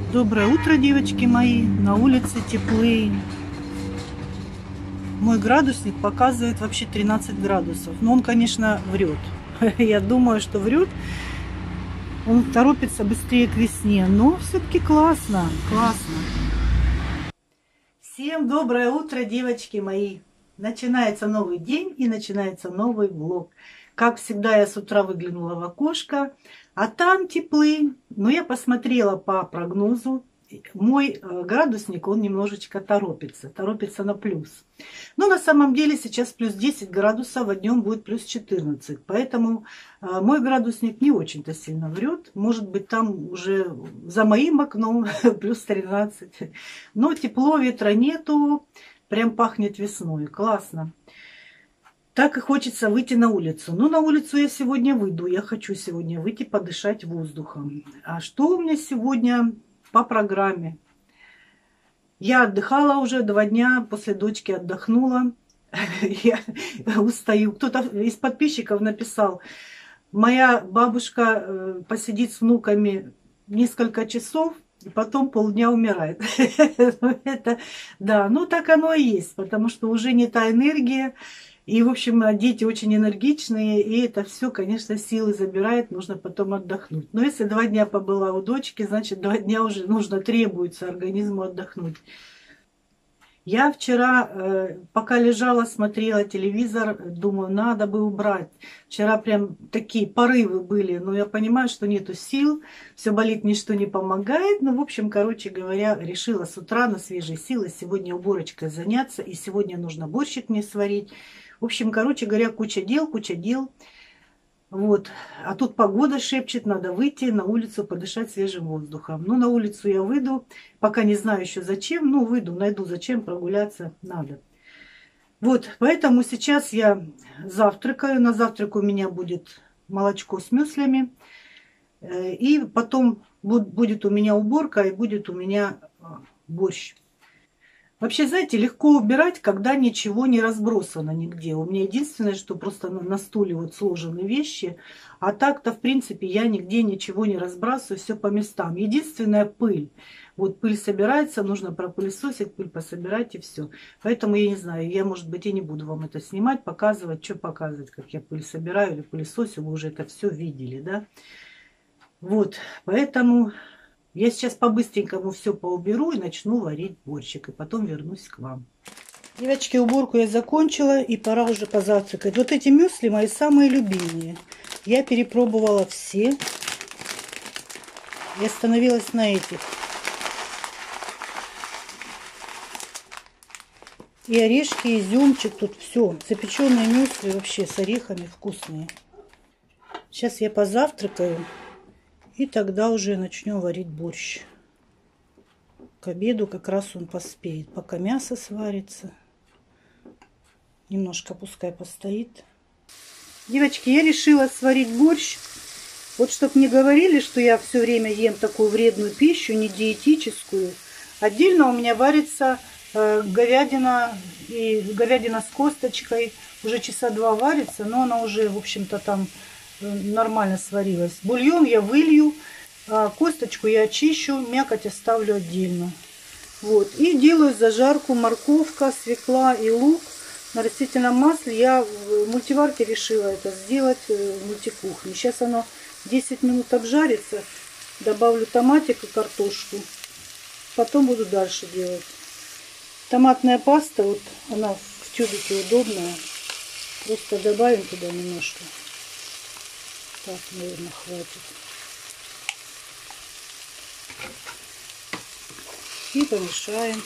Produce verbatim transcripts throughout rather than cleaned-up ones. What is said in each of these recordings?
Доброе утро, девочки мои. На улице теплее. Мой градусник показывает вообще тринадцать градусов. Но он, конечно, врет. Я думаю, что врет. Он торопится быстрее к весне. Но все-таки классно. Классно. Всем доброе утро, девочки мои. Начинается новый день и начинается новый влог. Как всегда, я с утра выглянула в окошко, а там теплы. Но я посмотрела по прогнозу. Мой градусник, он немножечко торопится. Торопится на плюс. Но на самом деле сейчас плюс десять градусов, а днем будет плюс четырнадцать. Поэтому мой градусник не очень-то сильно врет. Может быть, там уже за моим окном плюс тринадцать. Но тепло, ветра нету. Прям пахнет весной. Классно. Так и хочется выйти на улицу. Но на улицу я сегодня выйду. Я хочу сегодня выйти подышать воздухом. А что у меня сегодня по программе? Я отдыхала уже два дня. После дочки отдохнула. Я устаю. Кто-то из подписчиков написал: моя бабушка посидит с внуками несколько часов, и потом полдня умирает. Это, да, ну так оно и есть. Потому что уже не та энергия. И, в общем, дети очень энергичные, и это все, конечно, силы забирает, нужно потом отдохнуть. Но если два дня побыла у дочки, значит, два дня уже нужно, требуется организму отдохнуть. Я вчера, пока лежала, смотрела телевизор, думаю, надо бы убрать. Вчера прям такие порывы были, но я понимаю, что нету сил, все болит, ничто не помогает. Ну, в общем, короче говоря, решила с утра на свежие силы сегодня уборочкой заняться, и сегодня нужно борщик мне сварить. В общем, короче говоря, куча дел, куча дел. Вот. А тут погода шепчет, надо выйти на улицу, подышать свежим воздухом. Ну, на улицу я выйду, пока не знаю еще зачем. Ну, выйду, найду зачем, прогуляться надо. Вот, поэтому сейчас я завтракаю. На завтрак у меня будет молочко с мюслями. И потом будет у меня уборка, и будет у меня борщ. Вообще, знаете, легко убирать, когда ничего не разбросано нигде. У меня единственное, что просто на стуле вот сложены вещи. А так-то, в принципе, я нигде ничего не разбрасываю, все по местам. Единственная пыль. Вот пыль собирается, нужно пропылесосить, пыль пособирать и все. Поэтому я не знаю, я, может быть, и не буду вам это снимать, показывать, что показывать, как я пыль собираю или пылесосю. Вы уже это все видели, да? Вот, поэтому... Я сейчас по-быстренькому все поуберу и начну варить борщик. И потом вернусь к вам. Девочки, уборку я закончила. И пора уже позавтракать. Вот эти мюсли мои самые любимые. Я перепробовала все. И остановилась на этих. И орешки, и изюмчик. Тут все. Запеченные мюсли вообще с орехами вкусные. Сейчас я позавтракаю. И тогда уже начнем варить борщ. К обеду как раз он поспеет. Пока мясо сварится. Немножко пускай постоит. Девочки, я решила сварить борщ. Вот чтоб не говорили, что я все время ем такую вредную пищу, не диетическую. Отдельно у меня варится э, говядина. И говядина с косточкой. Уже часа два варится. Но она уже, в общем-то, там... нормально сварилась. Бульон я вылью, а косточку я очищу, мякоть оставлю отдельно. Вот. И делаю зажарку: морковка, свекла и лук на растительном масле. Я в мультиварке решила это сделать, в мультикухне. Сейчас оно десять минут обжарится. Добавлю томатик и картошку. Потом буду дальше делать. Томатная паста, вот она в тюбике удобная. Просто добавим туда немножко. Так, наверное, хватит. И помешаем.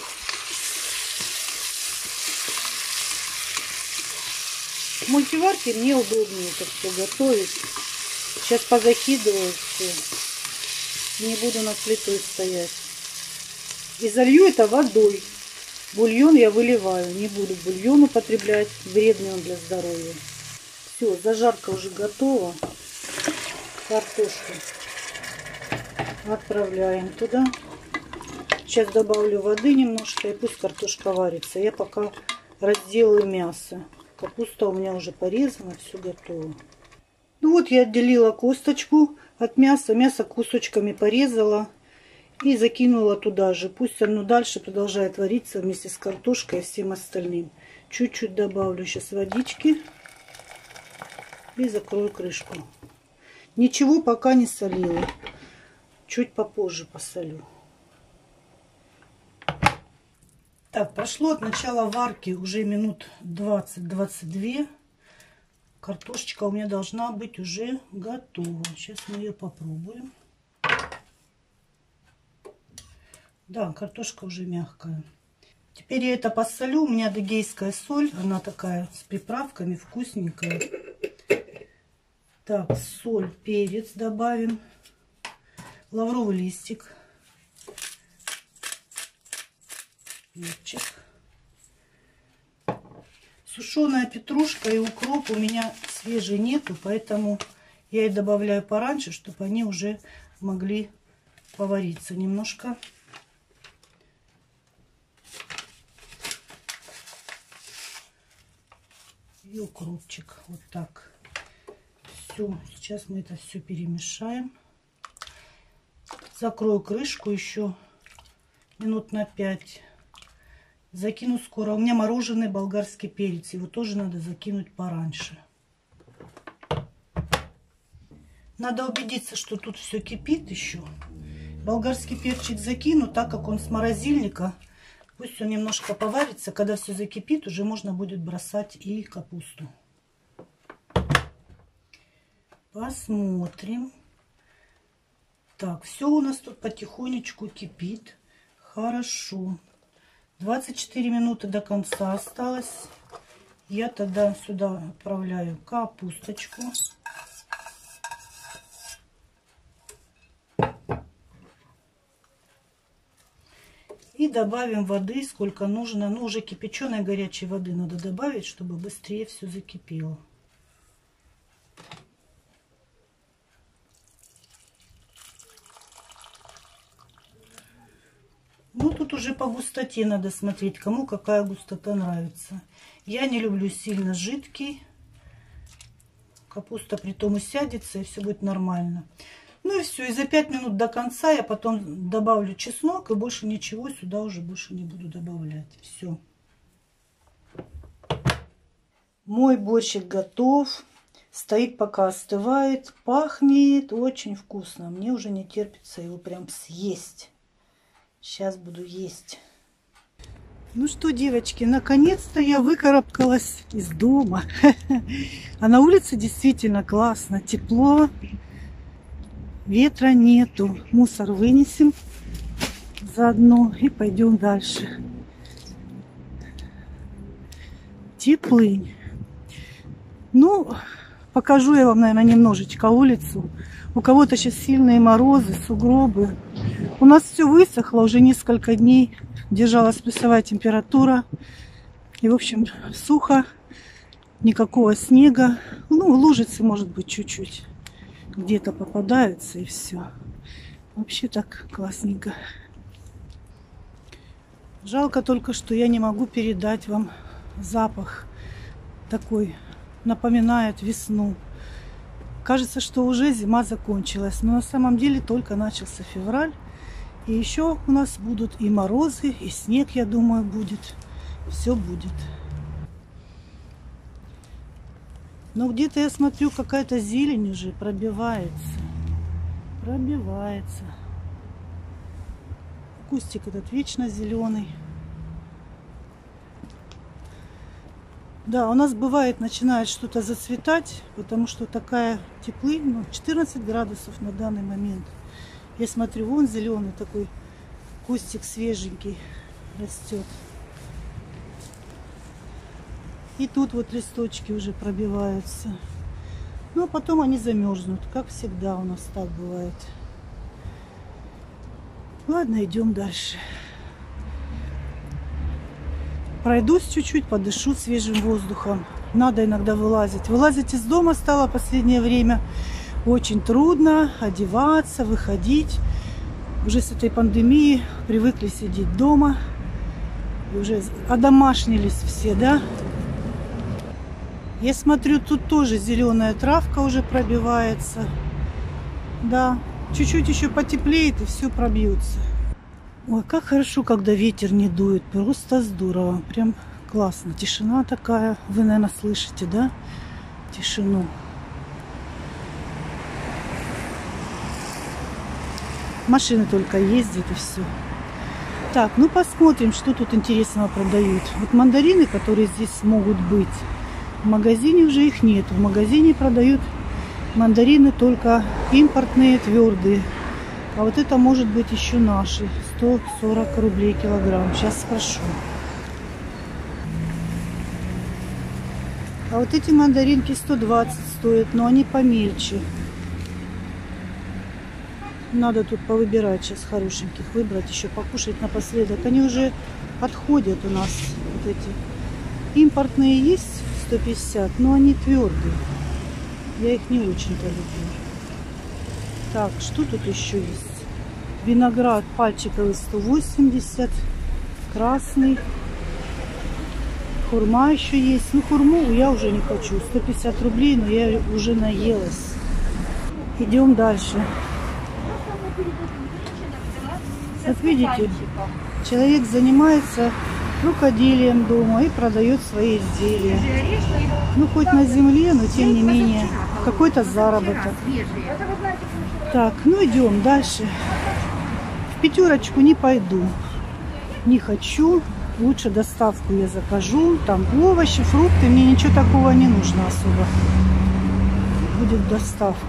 В мультиварке мне удобнее это все готовить. Сейчас позакидываю все. Не буду над плитой стоять. И залью это водой. Бульон я выливаю. Не буду бульон употреблять. Вредный он для здоровья. Все, зажарка уже готова. Картошку отправляем туда. Сейчас добавлю воды немножко, и пусть картошка варится. Я пока разделаю мясо. Капуста у меня уже порезана, все готово. Ну вот я отделила косточку от мяса. Мясо кусочками порезала. И закинула туда же. Пусть оно дальше продолжает вариться вместе с картошкой и всем остальным. Чуть-чуть добавлю сейчас водички. И закрою крышку. Ничего пока не солила. Чуть попозже посолю. Так, прошло от начала варки уже минут двадцать-двадцать две. Картошечка у меня должна быть уже готова. Сейчас мы ее попробуем. Да, картошка уже мягкая. Теперь я это посолю. У меня адыгейская соль. Она такая с приправками, вкусненькая. Так, соль, перец добавим. Лавровый листик. Перчик. Сушеная петрушка и укроп у меня свежей нету, поэтому я и добавляю пораньше, чтобы они уже могли повариться немножко. И укропчик. Вот так. Все. Сейчас мы это все перемешаем. Закрою крышку еще минут на пять. Закину скоро. У меня мороженый болгарский перец. Его тоже надо закинуть пораньше. Надо убедиться, что тут все кипит еще. Болгарский перчик закину, так как он с морозильника. Пусть он немножко поварится. Когда все закипит, уже можно будет бросать и капусту. Посмотрим. Так, все у нас тут потихонечку кипит. Хорошо. двадцать четыре минуты до конца осталось. Я тогда сюда отправляю капусточку. И добавим воды, сколько нужно. Ну, уже кипяченой горячей воды надо добавить, чтобы быстрее все закипело. Ну, тут уже по густоте надо смотреть, кому какая густота нравится. Я не люблю сильно жидкий. Капуста притом усядется, и все будет нормально. Ну и все. И за пять минут до конца я потом добавлю чеснок, и больше ничего сюда уже больше не буду добавлять. Все. Мой борщик готов. Стоит, пока остывает. Пахнет очень вкусно. Мне уже не терпится его прям съесть. Сейчас буду есть. Ну что, девочки, наконец-то я выкарабкалась из дома. А на улице действительно классно, тепло, ветра нету. Мусор вынесем заодно и пойдем дальше. Теплынь. Ну, покажу я вам, наверное, немножечко улицу. У кого-то сейчас сильные морозы, сугробы. У нас все высохло уже несколько дней. Держалась плюсовая температура. И, в общем, сухо. Никакого снега. Ну, лужицы, может быть, чуть-чуть где-то попадаются, и все. Вообще так классненько. Жалко только, что я не могу передать вам запах. Такой напоминает весну. Кажется, что уже зима закончилась, но на самом деле только начался февраль. И еще у нас будут и морозы, и снег, я думаю, будет. Все будет. Но где-то я смотрю, какая-то зелень уже пробивается. Пробивается. Кустик этот вечно зеленый. Да, у нас бывает, начинает что-то зацветать, потому что такая теплынь, ну, четырнадцать градусов на данный момент. Я смотрю, вон зеленый такой кустик свеженький растет. И тут вот листочки уже пробиваются. Ну, а потом они замерзнут, как всегда у нас так бывает. Ладно, идем дальше. Пройдусь чуть-чуть, подышу свежим воздухом. Надо иногда вылазить. Вылазить из дома стало в последнее время очень трудно. Одеваться, выходить. Уже с этой пандемией привыкли сидеть дома. И уже одомашнились все, да? Я смотрю, тут тоже зеленая травка уже пробивается. Да, Чуть-чуть еще потеплеет и все пробьется. Ой, как хорошо, когда ветер не дует. Просто здорово. Прям классно. Тишина такая. Вы, наверное, слышите, да? Тишину. Машины только ездят и все. Так, ну посмотрим, что тут интересного продают. Вот мандарины, которые здесь могут быть. В магазине уже их нет. В магазине продают мандарины только импортные, твердые. А вот это может быть еще наши. сто сорок рублей килограмм. Сейчас спрошу. А вот эти мандаринки сто двадцать стоят, но они помельче. Надо тут повыбирать сейчас хорошеньких. Выбрать еще, покушать напоследок. Они уже подходят у нас. Вот эти. Импортные есть сто пятьдесят, но они твердые. Я их не очень-то люблю. Так, что тут еще есть? Виноград пальчиковый сто восемьдесят. Красный. Хурма еще есть. Ну, хурму я уже не хочу. сто пятьдесят рублей, но я уже наелась. Идем дальше. Вот видите, человек занимается рукоделием дома и продает свои изделия. Ну, хоть на земле, но тем не менее, какой-то заработок. Так, ну идем дальше. В пятерочку не пойду. Не хочу. Лучше доставку я закажу. Там овощи, фрукты. Мне ничего такого не нужно особо. Будет доставка.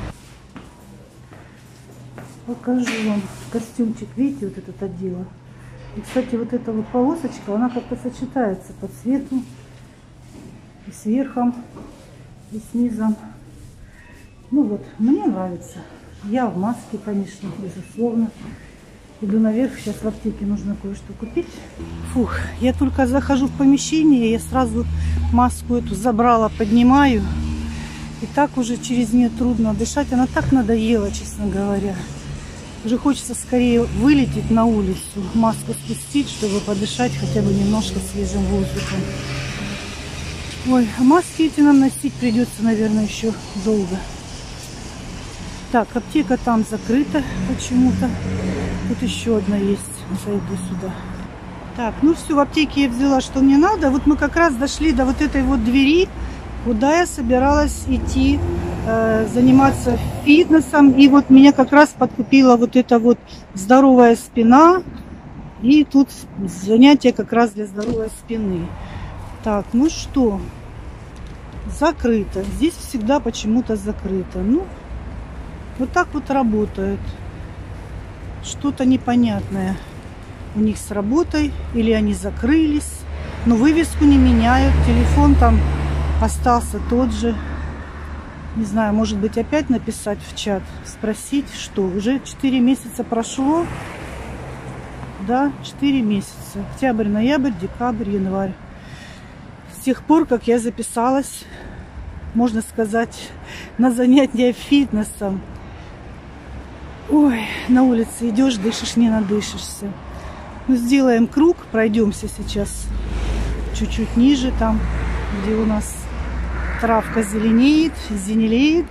Покажу вам костюмчик. Видите, вот этот отдела. И, кстати, вот эта вот полосочка, она как-то сочетается по цвету. И с верхом, и с низом. Ну вот, мне нравится. Я в маске, конечно, безусловно. Иду наверх, сейчас в аптеке нужно кое-что купить. Фух, я только захожу в помещение, я сразу маску эту забрала, поднимаю. И так уже через нее трудно дышать. Она так надоела, честно говоря. Уже хочется скорее вылететь на улицу, маску спустить, чтобы подышать хотя бы немножко свежим воздухом. Ой, а маски эти нам носить придется, наверное, еще долго. Так, аптека там закрыта почему-то. Тут еще одна есть. Зайду сюда. Так, ну все, в аптеке я взяла, что мне надо. Вот мы как раз дошли до вот этой вот двери, куда я собиралась идти э, заниматься фитнесом. И вот меня как раз подкупила вот эта вот здоровая спина. И тут занятие как раз для здоровой спины. Так, ну что, закрыто. Здесь всегда почему-то закрыто. Ну, вот так вот работают. Что-то непонятное у них с работой. Или они закрылись. Но вывеску не меняют. Телефон там остался тот же. Не знаю, может быть, опять написать в чат. Спросить, что уже четыре месяца прошло. Да, четыре месяца. Октябрь, ноябрь, декабрь, январь. С тех пор, как я записалась, можно сказать, на занятия фитнесом. Ой, на улице идешь, дышишь, не надышишься. Ну, сделаем круг, пройдемся сейчас чуть-чуть ниже, там, где у нас травка зеленеет, зеленеет.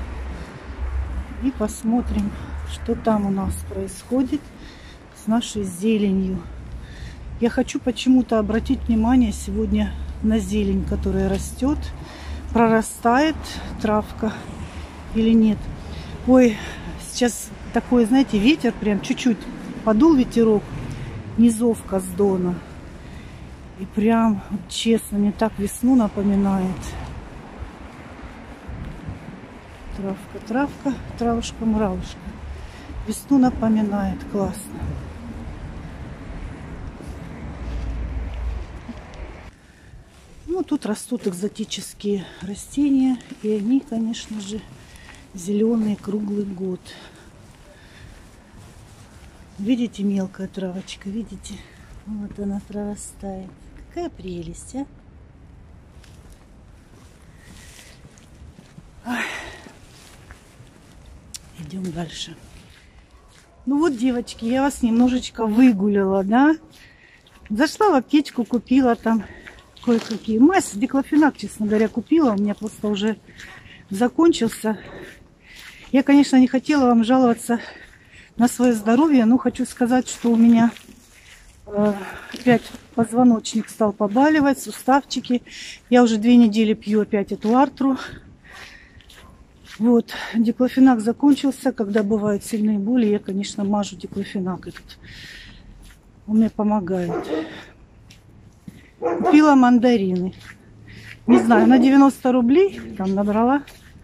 И посмотрим, что там у нас происходит с нашей зеленью. Я хочу почему-то обратить внимание сегодня на зелень, которая растет. Прорастает травка или нет. Ой, сейчас такой, знаете, ветер, прям чуть-чуть подул ветерок, низовка с Дона. И прям, вот, честно, мне так весну напоминает. Травка, травка, травушка, муравушка. Весну напоминает, классно. Ну, тут растут экзотические растения, и они, конечно же, зеленые круглый год. Видите, мелкая травочка, видите? Вот она прорастает. Какая прелесть, а? Ой. Идем дальше. Ну вот, девочки, я вас немножечко выгуляла, да? Зашла в аптечку, купила там кое-какие. Мазь, диклофенак, честно говоря, купила. У меня просто уже закончился. Я, конечно, не хотела вам жаловаться на свое здоровье, но хочу сказать, что у меня э, опять позвоночник стал побаливать, суставчики. Я уже две недели пью опять эту артру. Вот, диклофенак закончился. Когда бывают сильные боли, я, конечно, мажу диклофенак этот. Он мне помогает. Купила мандарины. Не знаю, на девяносто рублей там набрала.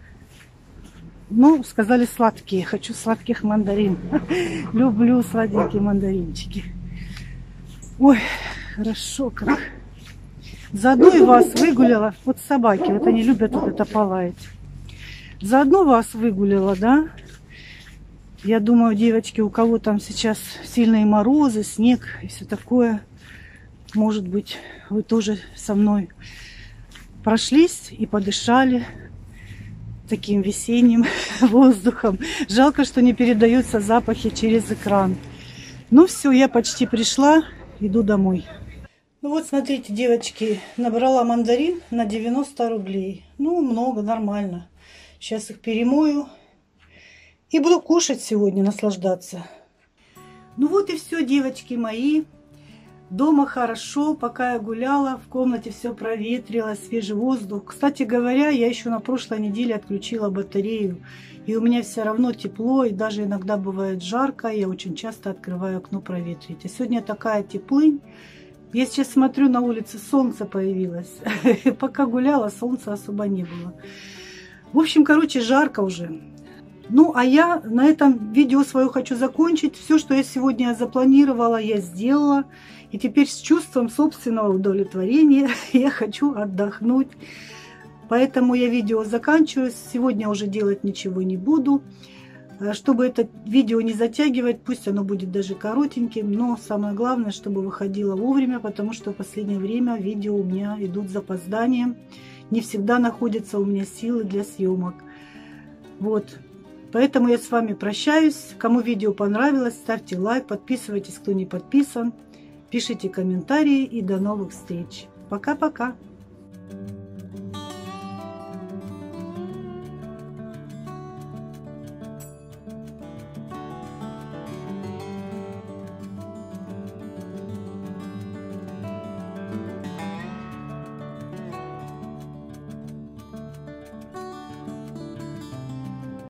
Ну, сказали сладкие. Хочу сладких мандарин. Люблю сладенькие мандаринчики. Ой, хорошо как. Заодно и вас выгуляла. Вот собаки, вот они любят вот это полаять. Заодно вас выгуляла, да? Я думаю, девочки, у кого там сейчас сильные морозы, снег и все такое, может быть, вы тоже со мной прошлись и подышали таким весенним воздухом. Жалко, что не передаются запахи через экран. Ну все, я почти пришла, иду домой. Ну вот, смотрите, девочки, набрала мандарин на девяносто рублей. Ну, много, нормально. Сейчас их перемою и буду кушать сегодня, наслаждаться. Ну вот и все, девочки мои. Дома хорошо, пока я гуляла, в комнате все проветрилось, свежий воздух. Кстати говоря, я еще на прошлой неделе отключила батарею. И у меня все равно тепло, и даже иногда бывает жарко. Я очень часто открываю окно проветрить. А сегодня такая теплынь. Я сейчас смотрю, на улице солнце появилось. Пока гуляла, солнца особо не было. В общем, короче, жарко уже. Ну, а я на этом видео свое хочу закончить. Все, что я сегодня запланировала, я сделала. И теперь с чувством собственного удовлетворения я хочу отдохнуть. Поэтому я видео заканчиваю. Сегодня уже делать ничего не буду. Чтобы это видео не затягивать, пусть оно будет даже коротеньким. Но самое главное, чтобы выходило вовремя, потому что в последнее время видео у меня идут с запозданием. Не всегда находятся у меня силы для съемок. Вот. Поэтому я с вами прощаюсь. Кому видео понравилось, ставьте лайк, подписывайтесь, кто не подписан. Пишите комментарии и до новых встреч. Пока-пока.